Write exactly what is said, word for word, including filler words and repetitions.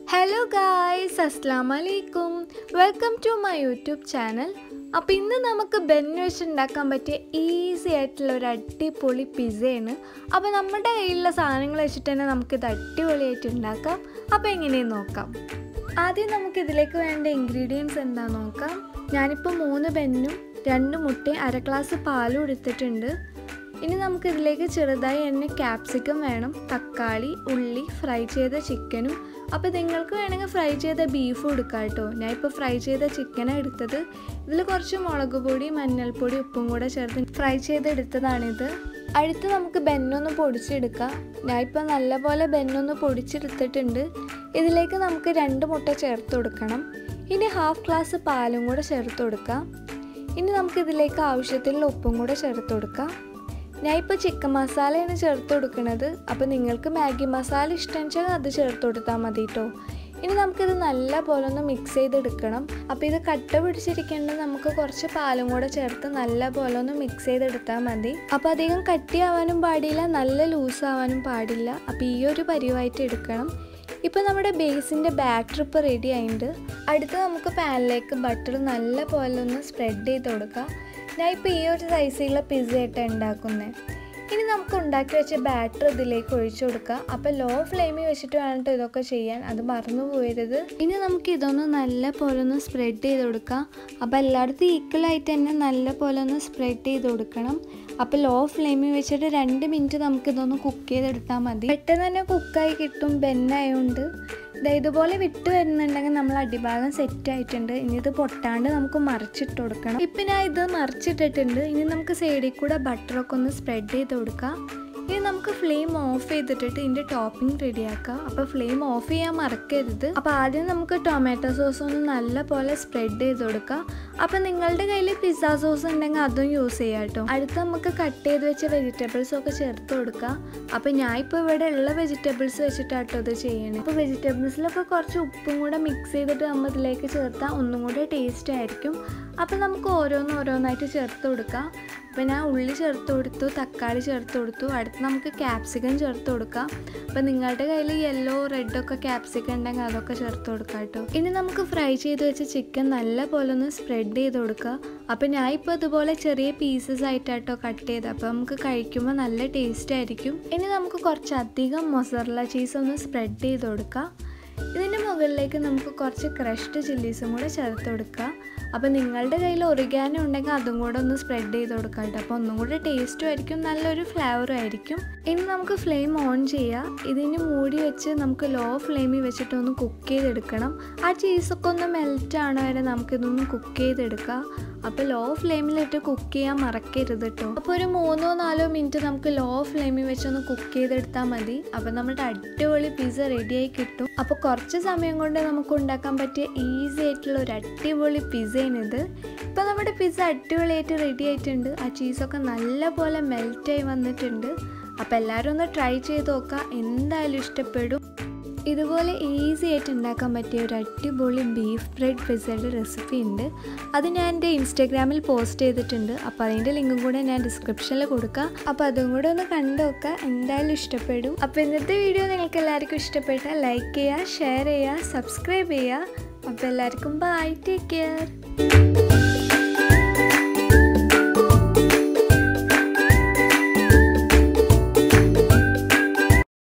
Hello guys, Assalamu alaikum. Welcome to my YouTube channel. അപ്പോൾ ഇന്ന് നമുക്ക് ബെൻ വെച്ച് ഉണ്ടാക്കാൻ പറ്റിയ ഈസി ആയിട്ടുള്ള ഒരു അടിപൊളി പിസ്സയാണ്. അപ്പോൾ നമ്മുടെ കയ്യിലുള്ള സാധനങ്ങൾ വെച്ചിട്ട് തന്നെ നമുക്കിത് അടിപൊളിയായിട്ട് ഉണ്ടാക്കാം. അപ്പോൾ എങ്ങനെയെന്ന് നോക്കാം. ആദ്യം നമുക്ക് ഇതിലേക്ക് വേണ്ട ഇൻഗ്രീഡിയൻസ് എന്താണെന്ന് നോക്കാം. ഞാനിപ്പോൾ മൂന്ന് ബെന്നും രണ്ട് മുട്ടയും അര ഗ്ലാസ് പാലും എടുത്തിട്ടുണ്ട്. ഇനി നമുക്ക് ഇതിലേക്ക് ചെറുതായി തന്നെ ക്യാപ്സിക്കം വേണം, തക്കാളി, ഉള്ളി, ഫ്രൈ ചെയ്ത ചിക്കനും. അപ്പോൾ നിങ്ങൾക്ക് വേണമെങ്കിൽ ഫ്രൈ ചെയ്ത ബീഫും എടുക്കാം കേട്ടോ. ഞാൻ ഇപ്പോൾ ഫ്രൈ ചെയ്ത ചിക്കനാണ് എടുത്തത്. ഇതിൽ കുറച്ച് മുളക് പൊടി, മഞ്ഞൾപ്പൊടി, ഉപ്പും കൂടെ ചേർത്ത് ഫ്രൈ ചെയ്തെടുത്തതാണിത്. അടുത്ത് നമുക്ക് ബെന്നൊന്ന് പൊടിച്ചെടുക്കാം. ഞാൻ ഇപ്പോൾ നല്ലപോലെ ബെന്നൊന്ന് പൊടിച്ചെടുത്തിട്ടുണ്ട്. ഇതിലേക്ക് നമുക്ക് രണ്ട് മുട്ട ചേർത്ത് കൊടുക്കണം. ഇനി ഹാഫ് ഗ്ലാസ് പാലും കൂടെ ചേർത്ത് കൊടുക്കാം. ഇനി നമുക്കിതിലേക്ക് ആവശ്യത്തിനുള്ള ഉപ്പും കൂടെ ചേർത്ത് കൊടുക്കാം. ഞാൻ ഇപ്പോൾ ചിക്കൻ മസാലയാണ് ചേർത്ത് കൊടുക്കുന്നത്. അപ്പോൾ നിങ്ങൾക്ക് മാഗി മസാല ഇഷ്ടം വെച്ചാൽ അത് ചേർത്ത് കൊടുത്താൽ മതി കേട്ടോ. ഇനി നമുക്കിത് നല്ല പോലെ ഒന്ന് മിക്സ് ചെയ്തെടുക്കണം. അപ്പോൾ ഇത് കട്ട പിടിച്ചിരിക്കേണ്ടത് നമുക്ക് കുറച്ച് പാലും കൂടെ ചേർത്ത് നല്ല പോലെ ഒന്ന് മിക്സ് ചെയ്തെടുത്താൽ മതി. അപ്പോൾ അധികം കട്ടിയാവാനും പാടില്ല, നല്ല ലൂസാവാനും പാടില്ല. അപ്പോൾ ഈ ഒരു പരിവായിട്ട് എടുക്കണം. ഇപ്പോൾ നമ്മുടെ ബേസിൻ്റെ ബാറ്റർ ഇപ്പോൾ റെഡി ആയിട്ടുണ്ട്. അടുത്ത് നമുക്ക് പാനിലേക്ക് ബട്ടർ നല്ല പോലെ ഒന്ന് സ്പ്രെഡ് ചെയ്ത് കൊടുക്കാം. ഞാൻ ഇപ്പോൾ ഈ ഒരു സൈസിലുള്ള പിസ്സ ആയിട്ടാണ് ഉണ്ടാക്കുന്നത്. ഇനി നമുക്ക് ഉണ്ടാക്കി വെച്ച ബാറ്റർ ഇതിലേക്ക് ഒഴിച്ചു കൊടുക്കുക. അപ്പോൾ ലോ ഫ്ലെയിമിൽ വെച്ചിട്ട് വേണം ഇതൊക്കെ ചെയ്യാൻ, അത് മറന്നു പോയരുത്. ഇനി നമുക്ക് ഇതൊന്ന് നല്ല പോലെ ഒന്ന് സ്പ്രെഡ് ചെയ്ത് കൊടുക്കാം. അപ്പോൾ എല്ലായിടത്തും ഈക്വലായിട്ട് തന്നെ നല്ല പോലെ ഒന്ന് സ്പ്രെഡ് ചെയ്ത് കൊടുക്കണം. അപ്പോൾ ലോ ഫ്ലെയിമിൽ വെച്ചിട്ട് രണ്ട് മിനിറ്റ് നമുക്കിതൊന്ന് കുക്ക് ചെയ്തെടുത്താൽ മതി. പെട്ടെന്ന് തന്നെ കുക്കായി കിട്ടും ബെന്നായതുകൊണ്ട്. ഇതുപോലെ വിട്ട് വരുന്നുണ്ടെങ്കിൽ നമ്മൾ അടിഭാഗം സെറ്റ് ആയിട്ടുണ്ട്. ഇനി ഇത് പൊട്ടാണ്ട് നമുക്ക് മറിച്ചിട്ട് കൊടുക്കണം. ഇപ്പം ഞാൻ ഇത് മറിച്ചിട്ടിട്ടുണ്ട്. ഇനി നമുക്ക് സൈഡിൽ കൂടെ ബട്ടറൊക്കെ ഒന്ന് സ്പ്രെഡ് ചെയ്ത് കൊടുക്കാം. ഇനി നമുക്ക് ഫ്ലെയിം ഓഫ് ചെയ്തിട്ടിട്ട് ഇതിൻ്റെ ടോപ്പിംഗ് റെഡിയാക്കാം. അപ്പോൾ ഫ്ലെയിം ഓഫ് ചെയ്യാൻ മറക്കരുത്. അപ്പോൾ ആദ്യം നമുക്ക് ടൊമാറ്റോ സോസ് ഒന്ന് നല്ല പോലെ സ്പ്രെഡ് ചെയ്ത് കൊടുക്കാം. അപ്പോൾ നിങ്ങളുടെ കയ്യിൽ പിസ്സ സോസ് ഉണ്ടെങ്കിൽ അതും യൂസ് ചെയ്യാം കേട്ടോ. അടുത്ത് നമുക്ക് കട്ട് ചെയ്ത് വെച്ച വെജിറ്റബിൾസൊക്കെ ചേർത്ത് കൊടുക്കാം. അപ്പോൾ ഞാൻ ഇപ്പോൾ ഇവിടെ ഉള്ള വെജിറ്റബിൾസ് വെച്ചിട്ടാട്ടോ ഇത് ചെയ്യണേ. അപ്പോൾ വെജിറ്റബിൾസിലൊക്കെ കുറച്ച് ഉപ്പും കൂടെ മിക്സ് ചെയ്തിട്ട് നമ്മൾ ഇതിലേക്ക് ചേർത്താൽ ഒന്നും കൂടെ ടേസ്റ്റ് ആയിരിക്കും. അപ്പോൾ നമുക്ക് ഓരോന്ന് ഓരോന്നായിട്ട് ചേർത്ത് കൊടുക്കാം. അപ്പോൾ ഞാൻ ഉള്ളി ചേർത്ത് കൊടുത്തു, തക്കാളി ചേർത്ത് കൊടുത്തു. അടുത്ത് നമുക്ക് ക്യാപ്സിക്കം ചേർത്ത് കൊടുക്കാം. അപ്പോൾ നിങ്ങളുടെ കയ്യിൽ യെല്ലോ റെഡൊക്കെ ക്യാപ്സിക്കം ഉണ്ടെങ്കിൽ അതൊക്കെ ചേർത്ത് കൊടുക്കാം കേട്ടോ. ഇനി നമുക്ക് ഫ്രൈ ചെയ്ത് വെച്ച ചിക്കൻ നല്ല പോലെ ഒന്ന് സ്പ്രെഡ് ചെയ്ത് കൊടുക്കുക. അപ്പോൾ ഞാൻ ഇപ്പോൾ ഇതുപോലെ ചെറിയ പീസസ് ആയിട്ടാട്ടോ കട്ട് ചെയ്ത്. അപ്പോൾ നമുക്ക് കഴിക്കുമ്പോൾ നല്ല ടേസ്റ്റ് ആയിരിക്കും. ഇനി നമുക്ക് കുറച്ചധികം മൊസറല്ല ചീസ് ഒന്ന് സ്പ്രെഡ് ചെയ്ത് കൊടുക്കാം. ഇതിൻ്റെ മുകളിലേക്ക് നമുക്ക് കുറച്ച് ക്രഷ്ഡ് ചില്ലീസും കൂടെ ചേർത്ത് കൊടുക്കുക. അപ്പോൾ നിങ്ങളുടെ കയ്യിൽ ഒറിഗാനോ ഉണ്ടെങ്കിൽ അതും കൂടെ ഒന്ന് സ്പ്രെഡ് ചെയ്ത് കൊടുക്കാം കേട്ടോ. അപ്പോൾ ഒന്നും കൂടെ ടേസ്റ്റും ആയിരിക്കും, നല്ലൊരു ഫ്ലേവറും ആയിരിക്കും. ഇനി നമുക്ക് ഫ്ലെയിം ഓൺ ചെയ്യാം. ഇതിന് മൂടി വെച്ച് നമുക്ക് ലോ ഫ്ലെയിമിൽ വെച്ചിട്ട് ഒന്ന് കുക്ക് ചെയ്തെടുക്കണം. ആ ചീസൊക്കെ ഒന്ന് മെൽറ്റ് ആണോ വരെ നമുക്കിതൊന്ന് കുക്ക് ചെയ്തെടുക്കാം. അപ്പോൾ ലോ ഫ്ലെയിമിലിട്ട് കുക്ക് ചെയ്യാൻ മറക്കരുത് കേട്ടോ. അപ്പോൾ ഒരു മൂന്നോ നാലോ മിനിറ്റ് നമുക്ക് ലോ ഫ്ലെയിമിൽ വെച്ചൊന്ന് കുക്ക് ചെയ്തെടുത്താൽ മതി. അപ്പോൾ നമ്മുടെ അടിപൊളി പിസ്സ റെഡിയായി കിട്ടും. അപ്പോൾ കുറച്ച് സമയം കൊണ്ട് നമുക്ക് ഉണ്ടാക്കാൻ പറ്റിയ ഈസി ആയിട്ടുള്ള ഒരു അടിപൊളി പിസ്സയാണിത്. ഇപ്പോൾ നമ്മുടെ പിസ്സ അടിപൊളിയായിട്ട് റെഡി ആയിട്ടുണ്ട്. ആ ചീസൊക്കെ നല്ല പോലെ മെൽറ്റായി വന്നിട്ടുണ്ട്. അപ്പോൾ എല്ലാവരും ഒന്ന് ട്രൈ ചെയ്ത് നോക്കുക, എന്തായാലും ഇഷ്ടപ്പെടും. ഇതുപോലെ ഈസി ആയിട്ട് ഉണ്ടാക്കാൻ പറ്റിയ ഒരു അടിപൊളി ബീഫ് ബ്രെഡ് പിസ്സയുടെ റെസിപ്പി ഉണ്ട്. അത് ഞാൻ എൻ്റെ ഇൻസ്റ്റാഗ്രാമിൽ പോസ്റ്റ് ചെയ്തിട്ടുണ്ട്. അപ്പോൾ അതിൻ്റെ ലിങ്കും കൂടെ ഞാൻ ഡിസ്ക്രിപ്ഷനിൽ കൊടുക്കാം. അപ്പോൾ അതും കൂടെ ഒന്ന് കണ്ടു നോക്കുക, എന്തായാലും ഇഷ്ടപ്പെടും. അപ്പോൾ ഇന്നത്തെ വീഡിയോ നിങ്ങൾക്ക് എല്ലാവർക്കും ഇഷ്ടപ്പെട്ടാൽ ലൈക്ക് ചെയ്യുക, ഷെയർ ചെയ്യുക, സബ്സ്ക്രൈബ് ചെയ്യുക. അപ്പോൾ എല്ലാവർക്കും ബൈ, ടേക്ക് കെയർ.